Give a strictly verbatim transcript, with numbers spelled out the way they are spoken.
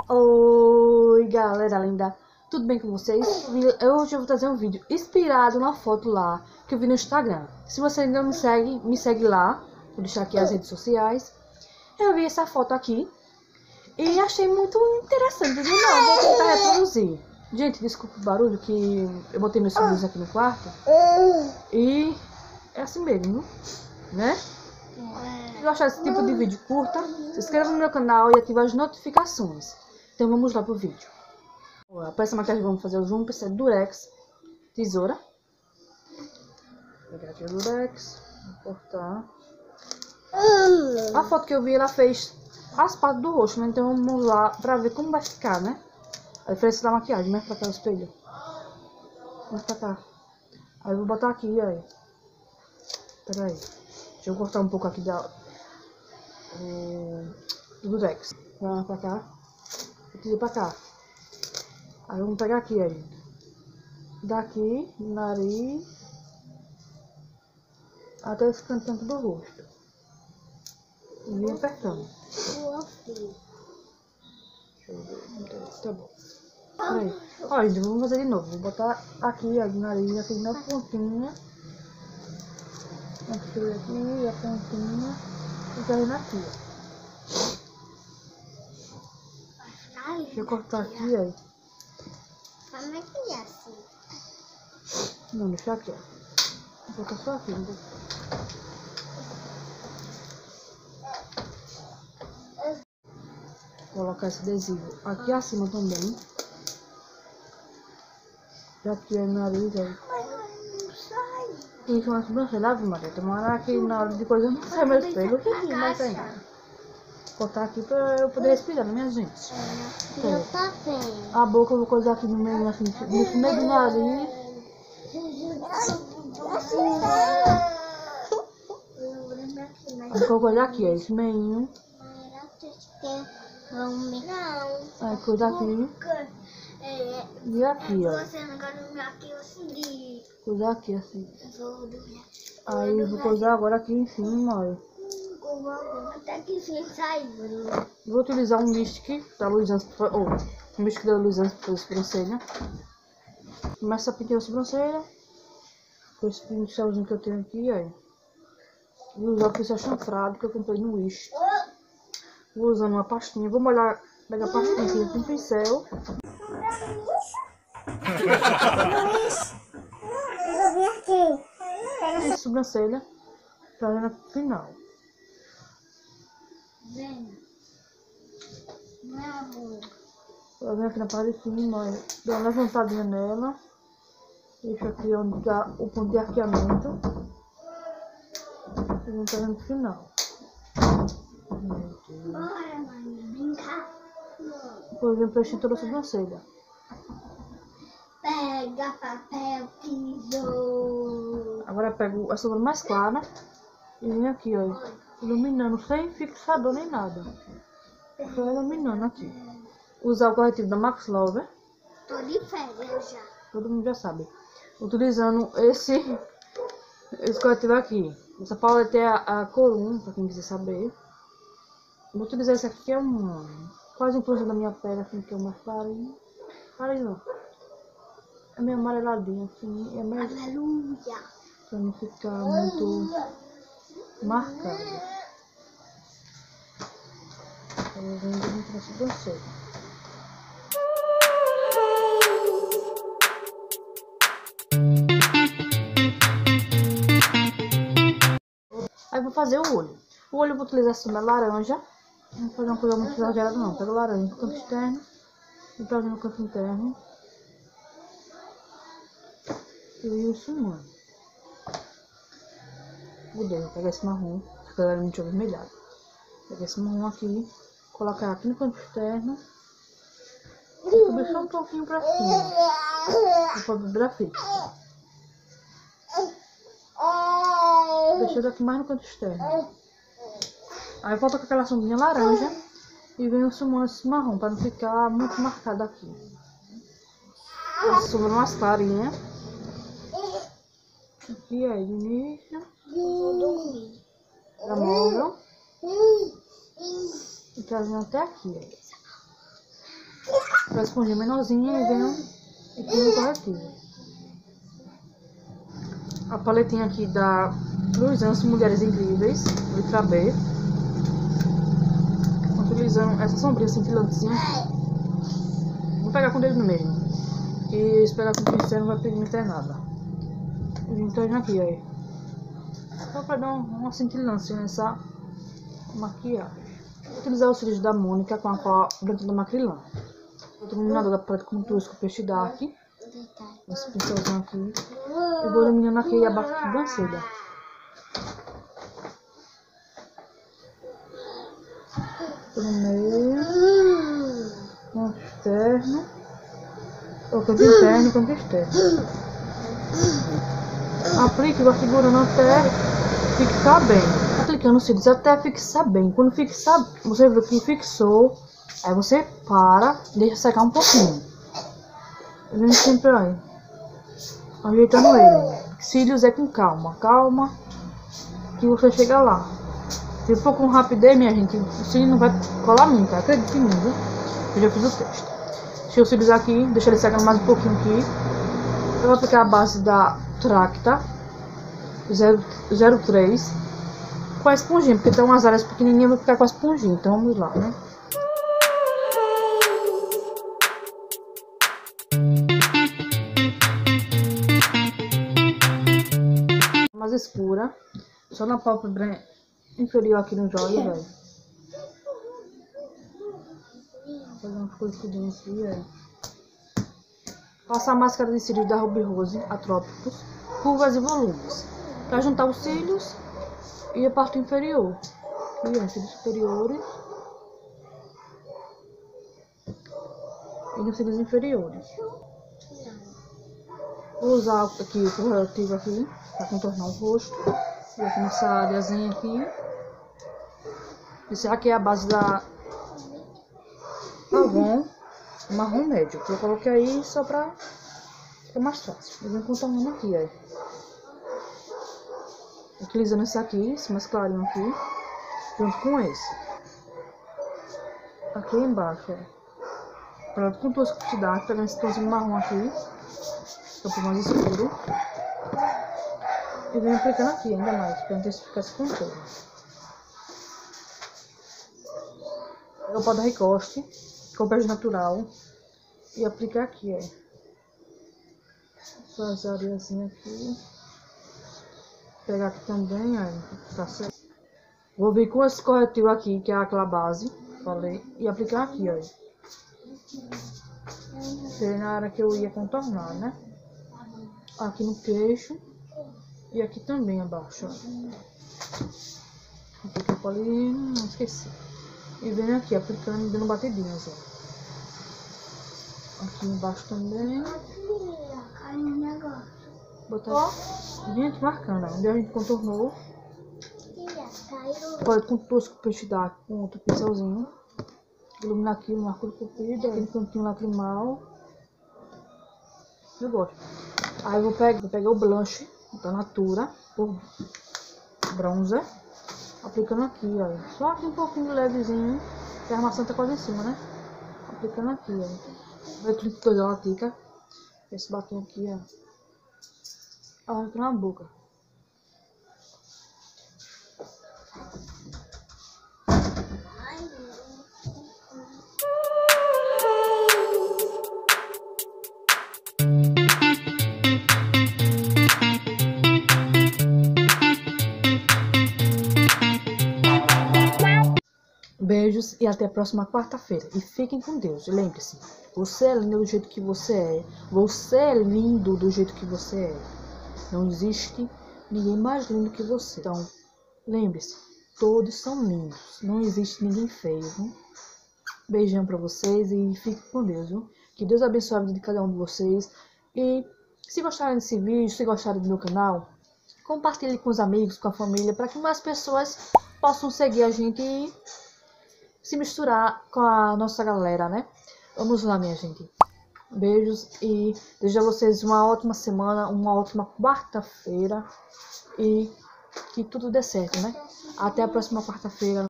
Oi galera linda, tudo bem com vocês? Hoje eu vou trazer um vídeo inspirado na foto lá que eu vi no Instagram. Se você ainda não me segue, me segue lá. Vou deixar aqui as redes sociais. Eu vi essa foto aqui e achei muito interessante. Digo, não, vou tentar reproduzir. Gente, desculpa o barulho que eu botei meus sobrinhos aqui no quarto. E é assim mesmo, né? Se gostar desse tipo de vídeo curta, se inscreva no meu canal e ative as notificações. Então vamos lá pro vídeo. Para essa maquiagem vamos fazer o zoom, precisa de durex, tesoura. Vou pegar aqui o durex, vou cortar. A foto que eu vi, ela fez as partes do rosto, né? Então vamos lá pra ver como vai ficar, né? A diferença da maquiagem, né? Pra cá o espelho. Vamos pra cá. Aí eu vou botar aqui, aí. Pera aí. Deixa eu cortar um pouco aqui da... do durex. Vai pra cá. Vou pra cá. Aí vamos pegar aqui, aí. Daqui, nariz, até esse cantinho do rosto. E vem apertando. Deixa eu ver. Tá bom. Aí. Olha, gente, vamos fazer de novo. Vou botar aqui, ó, de nariz, aqui na pontinha. Aqui, aqui, a pontinha. E caindo aqui, ó. Deixa eu cortar aqui, aí. Como é que é assim? Não, deixa aqui, ó. Vou botar só aqui. Vou colocar esse adesivo aqui acima também. E aqui é nariz, aí. Mas não sai. Isso é uma sobrancelha, viu, Maria? Tem uma hora que na hora de coisa não sai meu espelho. O que é mais ainda? Vou botar aqui pra eu poder respirar, né, minha gente? Eu tá bem. A boca eu vou coisar aqui no meio, assim, no meio do nariz. Vou coisar aqui, ó, esse meinho. Aí coisa aqui. E aqui, ó. Coisar aqui, assim. Aí eu vou coisar agora aqui em cima, olha. Vou utilizar um Mystic da Luisance, ou um Mystic da Luisance para fazer sobrancelha. Começa a pintar a sobrancelha com esse pincelzinho que eu tenho aqui, aí. Vou usar o pincel chanfrado que eu comprei no Wish. Vou usando uma pastinha, vou molhar, pegar a pastinha aqui com o pincel. E sobrancelha para no final. Eu venho aqui na parte de cima, dou uma levantadinha nela. Deixo aqui onde tá o ponto de arqueamento. E vou fazer no final. Bora, mãe, brincar. Depois eu preencho toda a sobrancelha. Pega papel, tesoura. Agora eu pego a sombra mais clara e venho aqui, ó, iluminando sem fixador nem nada. Só iluminando aqui. Usar o corretivo da Max Lover. Tô de férias já. Todo mundo já sabe. Utilizando esse, esse corretivo aqui. Essa paleta é a, a Corum, pra quem quiser saber. Vou utilizar esse aqui que é um quase um close da minha pele, assim, que é mais clarinho. Clarinho não. É meio amareladinho, assim. É meio... Aleluia. Pra não ficar muito marcado. Eu venho muito na sobrancelha. Aí vou fazer o olho. O olho eu vou utilizar assim, laranja. Não vou fazer uma coisa muito exagerada não. Pego laranja no canto externo e pego no canto interno. E isso, mano. Mudei, vou pegar esse marrom, porque ela é muito avermelhado. Pegar esse marrom aqui, colocar aqui no canto externo. E subir só um pouquinho pra cima. Pra virar fixo. Deixei aqui mais no canto externo. Aí eu volto com aquela sombrinha laranja e venho sumando esse marrom para não ficar muito marcado aqui. A sombra mais clarinha. Aqui aí, de início. Vou dormir. Da móvel. E trazendo até aqui, ó. a esponjinha menorzinha e venho e tenho o corretivo. A paletinha aqui da Luizans Mulheres Incríveis, letra B. Utilizando essa sombrinha cintilantezinha. Vou pegar com o dedo mesmo. E se pegar com o pincel não vai pigmentar nada. Então aqui, aí. Só pra dar uma cintilância nessa maquiagem. Vou utilizar os cílios da Mônica com a cor branca da Macrylan. O iluminador da paleta com Tusco Peixe Dark. Esse pincelzinho aqui. E vou iluminando aqui abaixo da sobrancelha. No meio. Canto externo. Ou canto interno e canto externo. Aplique, vai segurando até fixar bem. Aplicando os cílios até fixar bem. Quando fixar, você vê que fixou. Aí você para, deixa secar um pouquinho. Vem sempre aí. Ajeitando ele. Cílios é com calma. Calma. Que você chega lá. Se for com rapidez, minha gente, o cílio não vai colar nunca. Acredite em mim, viu? Eu já fiz o teste. Deixei os cílios aqui. Deixa ele secando mais um pouquinho aqui. Eu vou aplicar a base da Tracta zero três. Com a esponjinha. Porque tem umas áreas pequenininhas. Eu vou ficar com a esponjinha. Então vamos lá, né? Mais escura, só na pálpebra inferior aqui no joelho, velho. Fazer uma escuridinha aqui, velho. Passar a máscara de cílios da Ruby Rose Atrópicos, curvas e volumes, pra juntar os cílios e a parte inferior. Aqui, ó, cílios superiores e nos cílios inferiores. Vou usar aqui o corretivo aqui para contornar o rosto. E aqui nessa areazinha aqui. Esse aqui é a base da Avon marrom médio. Que eu coloquei aí só para ficar mais fácil. Eu venho contornando aqui, aí. Utilizando esse aqui, esse mais clarinho aqui, junto com esse. Aqui embaixo, ó. Pronto, com duas cores de dark, pegando esse tonzinho marrom aqui. Campo mais escuro. E venho aplicando aqui ainda mais, para intensificar esse contorno. Eu posso dar recoste, com bege natural. E aplicar aqui, ó. Essas areazinhas aqui. Pegar aqui também, ó. Tá certo. Vou vir com esse corretivo aqui, que é aquela base. Falei. E aplicar aqui, ó. Seria na área que eu ia contornar, né? Aqui no queixo. E aqui também abaixo, ó. Aqui ali, não esqueci. E venho aqui aplicando, dando batidinhas, ó. Aqui embaixo também. Botar. Gente, marcando, ó. Onde a gente contornou. Pode com Tusco Peixe Dark com outro pincelzinho. Iluminar aqui no arco comprido, aquele cantinho lacrimal. Eu gosto. Aí eu vou pegar, vou pegar o blush da Natura, por bronzer, aplicando aqui, ó. Só aqui um pouquinho levezinho, que a armação tá quase em cima, né? Aplicando aqui, ó. Vai trinta e dois da Latica. Esse batom aqui, ó. Ó, aqui na boca. Beijos e até a próxima quarta-feira. E fiquem com Deus. E lembre-se, você é lindo do jeito que você é. Você é lindo do jeito que você é. Não existe ninguém mais lindo que você. Então, lembre-se, todos são lindos. Não existe ninguém feio, viu? Beijão pra vocês e fiquem com Deus, viu? Que Deus abençoe a vida de cada um de vocês. E se gostarem desse vídeo, se gostarem do meu canal, compartilhe com os amigos, com a família, para que mais pessoas possam seguir a gente e se misturar com a nossa galera, né? Vamos lá, minha gente. Beijos e desejo a vocês uma ótima semana, uma ótima quarta-feira e que tudo dê certo, né? Até a próxima quarta-feira.